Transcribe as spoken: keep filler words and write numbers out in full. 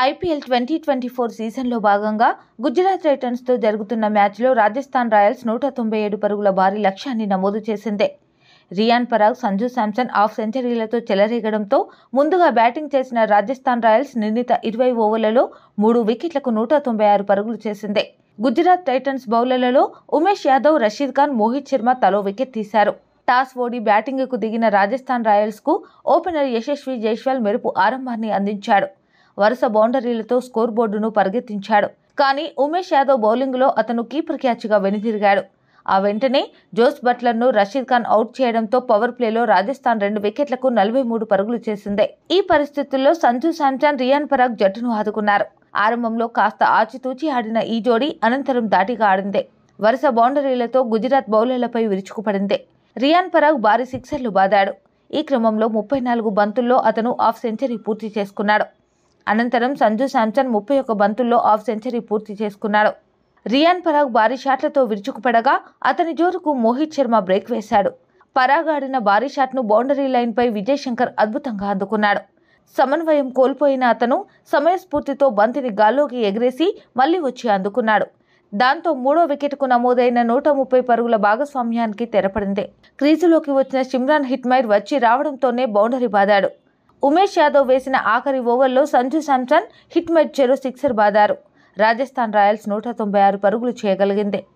IPL twenty twenty four సీజన్లో భాగంగా గుజరాత్ టైటన్స్తో జరుగుతున్న మ్యాచ్లో రాజస్థాన్ రాయల్స్ నూట తొంభై ఏడు పరుగుల భారీ లక్ష్యాన్ని నమోదు చేసింది. రియాన్ పరాగ్, సంజు శాంసన్ హాఫ్ సెంచరీలతో చెలరేగడంతో ముందుగా బ్యాటింగ్ చేసిన రాజస్థాన్ రాయల్స్ నిర్ణీత ఇరవై ఓవర్లలో మూడు వికెట్లకు నూట తొంభై ఆరు పరుగులు చేసింది. గుజరాత్ టైటన్స్ బౌలర్లలో ఉమేష్ యాదవ్, రషీద్ ఖాన్, మోహిత్ శర్మ తలో వికెట్ తీశారు. టాస్ ఓడి బ్యాటింగ్కు దిగిన రాజస్థాన్ రాయల్స్కు ఓపెనర్ యశస్వి జైస్వాల్ మెరుపు ఆరంభాన్ని అందించాడు. వరుస బౌండరీలతో స్కోర్ బోర్డును పరిగెత్తించాడు. కానీ ఉమేష్ యాదవ్ బౌలింగ్లో అతను కీపర్ క్యాచ్గా వెనుదిరిగాడు. ఆ వెంటనే జోస్ బట్లర్ను రషీద్ ఖాన్ అవుట్ చేయడంతో పవర్ ప్లేలో రాజస్థాన్ రెండు వికెట్లకు నలభై మూడు పరుగులు చేసింది. ఈ పరిస్థితుల్లో సంజు శాంసన్, రియాన్ పరాగ్ జట్టును ఆదుకున్నారు. ఆరంభంలో కాస్త ఆచితూచి ఆడిన ఈ జోడీ అనంతరం ధాటిగా ఆడింది. వరుస బౌండరీలతో గుజరాత్ బౌలర్లపై విరుచుకుపడింది. రియాన్ పరాగ్ భారీ సిక్సర్లు బాదాడు. ఈ క్రమంలో ముప్పై నాలుగు బంతుల్లో అతను హాఫ్ సెంచరీ పూర్తి చేసుకున్నాడు. అనంతరం సంజు శాంసన్ ముప్పై ఒక్క బంతుల్లో హాఫ్ సెంచరీ పూర్తి చేసుకున్నాడు. రియాన్ పరాగ్ భారీ షాట్లతో విరుచుకుపడగా అతని జోరుకు మోహిత్ శర్మ బ్రేక్ వేశాడు. పరాగ్ ఆడిన భారీ షాట్ను బౌండరీ లైన్పై విజయ్ శంకర్ అద్భుతంగా అందుకున్నాడు. సమన్వయం కోల్పోయిన అతను సమయస్ఫూర్తితో బంతిని గాల్లోకి ఎగిరేసి మళ్లీ వచ్చి అందుకున్నాడు. దాంతో మూడో వికెట్కు నమోదైన నూట ముప్పై పరుగుల భాగస్వామ్యానికి తెరపడింది. క్రీజులోకి వచ్చిన సిమ్రాన్ హిట్మైర్ వచ్చి రావడంతోనే బౌండరీ బాదాడు. ఉమేష్ యాదవ్ వేసిన ఆఖరి ఓవర్లో సంజు శాంసన్, హిట్మైర్ చెరో సిక్సర్ బాదారు. రాజస్థాన్ రాయల్స్ నూట తొంభై ఆరు పరుగులు చేయగలిగింది.